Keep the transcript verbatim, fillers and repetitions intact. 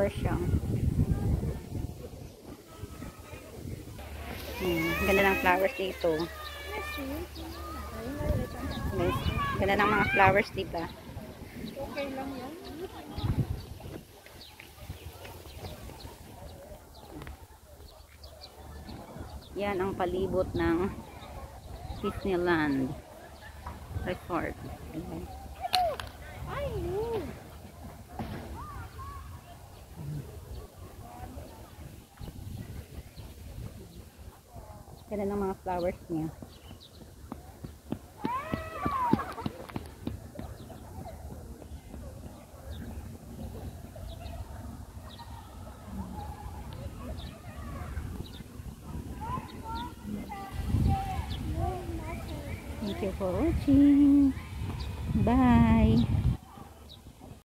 flowers siya. Hmm, ganda ng flowers dito. Guys, ganda ng mga flowers dito. Okay lang yan. Yan ang palibot ng Disneyland Resort. Ayan. Ay, no. Ganda ng mga flowers niya. Thank you for watching. Bye.